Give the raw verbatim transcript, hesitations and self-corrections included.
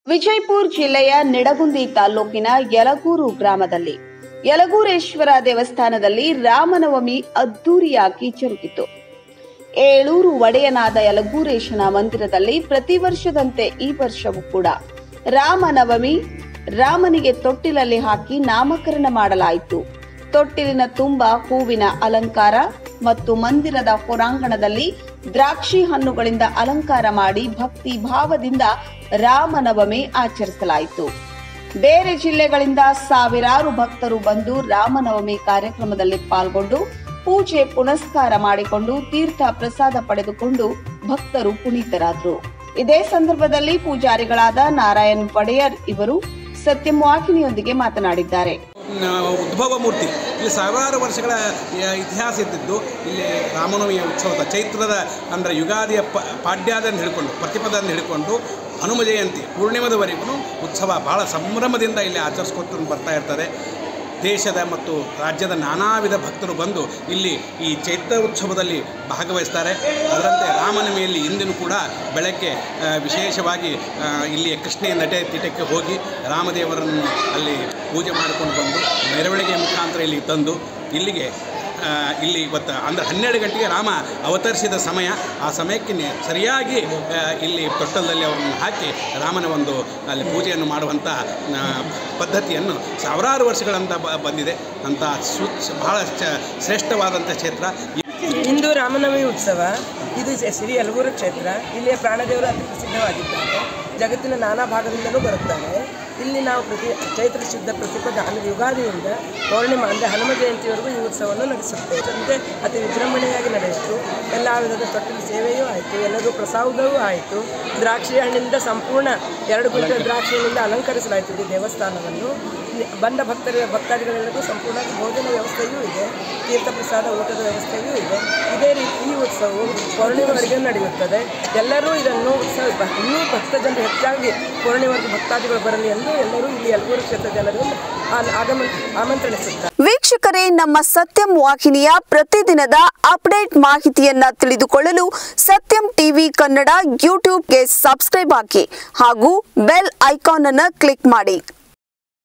ವಿಜಯಪುರ ಜಿಲ್ಲೆಯ ನಿಡಗುಂದಿ ತಾಲೂಕಿನ ಯಲಗೂರು ಗ್ರಾಮದಲ್ಲಿ ಯಲಗೂರೇಶ್ವರ ದೇವಸ್ಥಾನದಲ್ಲಿ ರಾಮನವಮಿ ಅದ್ದೂರಿಯಾಗಿ ಜರುಗಿತು. ಏಳೂರು ಒಡೆಯನಾದ ಯಲಗೂರೇಶನ ಮಂದಿರದಲ್ಲಿ ಪ್ರತಿ ವರ್ಷದಂತೆ ಈ ವರ್ಷವೂ ಕೂಡ ರಾಮನವಮಿ ರಾಮನಿಗೆ ತೊಟ್ಟಿಲಲ್ಲಿ ಹಾಕಿ ನಾಮಕರಣ ಮಾಡಲಾಯಿತು. ತೊಟ್ಟಿಲಿನ ತುಂಬ ಹೂವಿನ ಅಲಂಕಾರ ಮತ್ತು ಮಂದಿರದ ಹೊರಾಂಗಣದಲ್ಲಿ ದ್ರಾಕ್ಷಿ ಹಣ್ಣುಗಳಿಂದ ಅಲಂಕಾರ ಮಾಡಿ ಭಕ್ತಿ ಭಾವದಿಂದ ರಾಮನವಮಿ ಆಚರಿಸಲಾಯಿತು. ಬೇರೆ ಜಿಲ್ಲೆಗಳಿಂದ ಸಾವಿರಾರು ಭಕ್ತರು ಬಂದು ರಾಮನವಮಿ ಕಾರ್ಯಕ್ರಮದಲ್ಲಿ ಪಾಲ್ಗೊಂಡು ಪೂಜೆ ಪುನಸ್ಕಾರ ಮಾಡಿಕೊಂಡು ತೀರ್ಥ ಪ್ರಸಾದ ಪಡೆದುಕೊಂಡು ಭಕ್ತರು ಪುನೀತರಾದರು. ಇದೇ ಸಂದರ್ಭದಲ್ಲಿ ಪೂಜಾರಿಗಳಾದ ನಾರಾಯಣ್ ಒಡೆಯರ್ ಇವರು ಸತ್ಯಂ ವಾಹಿನಿಯೊಂದಿಗೆ ಮಾತನಾಡಿದ್ದಾರೆ. ಉದ್ಭವ ಮೂರ್ತಿ ಇಲ್ಲಿ ಸಾವಿರಾರು ವರ್ಷಗಳ ಇತಿಹಾಸ ಇದ್ದಿದ್ದು ಇಲ್ಲಿ ರಾಮನವಮಿಯ ಉತ್ಸವದ ಚೈತ್ರದ ಅಂದರೆ ಯುಗಾದಿಯ ಪ ಪಾಡ್ಯದಿಂದ ಹಿಡ್ಕೊಂಡು ಪ್ರತಿಪದದಿಂದ ಹಿಡ್ಕೊಂಡು ಹನುಮ ಜಯಂತಿ ಪೂರ್ಣಿಮದವರೆಗೂ ಉತ್ಸವ ಭಾಳ ಸಂಭ್ರಮದಿಂದ ಇಲ್ಲಿ ಆಚರಿಸ್ಕೊತ ಬರ್ತಾ ಇರ್ತದೆ. ದೇಶದ ಮತ್ತು ರಾಜ್ಯದ ನಾನಾ ವಿಧ ಭಕ್ತರು ಬಂದು ಇಲ್ಲಿ ಈ ಚೈತ್ರ ಉತ್ಸವದಲ್ಲಿ ಭಾಗವಹಿಸ್ತಾರೆ. ಅದರಂತೆ ರಾಮನವಮಿಯಲ್ಲಿ ಇಂದಿನೂ ಕೂಡ ಬೆಳಗ್ಗೆ ವಿಶೇಷವಾಗಿ ಇಲ್ಲಿ ಕೃಷ್ಣೆಯ ನಟೆ ತೀಟಕ್ಕೆ ಹೋಗಿ ರಾಮದೇವರನ್ನು ಅಲ್ಲಿ ಪೂಜೆ ಮಾಡಿಕೊಂಡು ಬಂದು ಮೆರವಣಿಗೆ ಮುಖಾಂತರ ಇಲ್ಲಿ ತಂದು ಇಲ್ಲಿಗೆ ಇಲ್ಲಿ ಇವತ್ತು ಅಂದರೆ ಹನ್ನೆರಡು ಗಂಟೆಗೆ ರಾಮ ಅವತರಿಸಿದ ಸಮಯ. ಆ ಸಮಯಕ್ಕೆ ಸರಿಯಾಗಿ ಇಲ್ಲಿ ತೊಟ್ಟಲದಲ್ಲಿ ಅವರನ್ನು ಹಾಕಿ ರಾಮನ ಒಂದು ಅಲ್ಲಿ ಪೂಜೆಯನ್ನು ಮಾಡುವಂಥ ಪದ್ಧತಿಯನ್ನು ಸಾವಿರಾರು ವರ್ಷಗಳಂತ ಬಂದಿದೆ ಅಂತ ಸು ಬಹಳ ಶ್ರೇಷ್ಠವಾದಂಥ ಕ್ಷೇತ್ರ. ಇಂದು ರಾಮನವಮಿ ಉತ್ಸವ. ಇದು ಶ್ರೀ ಯಲಗೂರು ಕ್ಷೇತ್ರ. ಇಲ್ಲಿಯ ಪ್ರಾಣದೇವರು ಅತಿ ಪ್ರಸಿದ್ಧವಾಗಿದ್ದಾರೆ. ಜಗತ್ತಿನ ನಾನಾ ಭಾಗದಿಂದಲೂ ಬರುತ್ತಾರೆ. ಇಲ್ಲಿ ನಾವು ಪ್ರತಿ ಚೈತ್ರ ಶುದ್ಧ ಪ್ರತಿಪದ ಅಂದರೆ ಯುಗಾದಿಯಿಂದ ಪೌರ್ಣಿಮಾ ಅಂದರೆ ಹನುಮ ಜಯಂತಿವರೆಗೂ ಈ ಉತ್ಸವವನ್ನು ನಡೆಸುತ್ತೇವೆ. ಜೊತೆ ಅತಿ ವಿಜೃಂಭಣೆಯಾಗಿ ನಡೆಯಿತು. ಎಲ್ಲ ವಿಧದ ತೊಟ್ಟಿಲು ಸೇವೆಯೂ ಆಯಿತು, ಎಲ್ಲರೂ ಪ್ರಸಾದವೂ ಆಯಿತು. ದ್ರಾಕ್ಷಿ ಹಣ್ಣಿನಿಂದ ಸಂಪೂರ್ಣ ಎರಡು ಗುಂಟೆ ದ್ರಾಕ್ಷಿ ಹಣ್ಣಿಂದ ಅಲಂಕರಿಸಲಾಯಿತು ಈ ದೇವಸ್ಥಾನವನ್ನು. ಬಂದ ಭಕ್ತರ ಭಕ್ತಾದಿಗಳೆಲ್ಲರಿಗೂ ಸಂಪೂರ್ಣ ಭೋಜನ ವ್ಯವಸ್ಥೆಯೂ ಇದೆ, ತೀರ್ಥ ಪ್ರಸಾದ ಊಟದ ವ್ಯವಸ್ಥೆಯೂ ಇದೆ. ಇದೇ ರೀತಿ ಈ ಉತ್ಸವವು ಪೌರ್ಣಿಮೆವರೆಗೆ ನಡೆಯುತ್ತದೆ. ಎಲ್ಲರೂ ಇದನ್ನು ಉತ್ಸವ ಇನ್ನೂ ಭಕ್ತ ಜನರು ಹೆಚ್ಚಾಗಿ ಪೌರ್ಣಿಮೆವರೆಗೂ ಭಕ್ತಾದಿಗಳು ಬರಲಿ ಎಂದು ಎಲ್ಲರೂ ಇಲ್ಲಿ ಯಲಗೂರು ಕ್ಷೇತ್ರ ಜನರು ಆಗಮ ಆಮಂತ್ರಿಸುತ್ತಾರೆ. ವೀಕ್ಷಕರೇ, ನಮ್ಮ ಸತ್ಯಂ ವಾಹಿನಿಯ ಪ್ರತಿದಿನದ ಅಪ್ಡೇಟ್ ಮಾಹಿತಿಯನ್ನ ತಿಳಿದುಕೊಳ್ಳಲು ಸತ್ಯಂ ಟಿವಿ ಕನ್ನಡ ಯೂಟ್ಯೂಬ್ಗೆ ಸಬ್ಸ್ಕ್ರೈಬ್ ಹಾಕಿ ಹಾಗೂ ಬೆಲ್ ಐಕಾನ್ ಅನ್ನು ಕ್ಲಿಕ್ ಮಾಡಿ.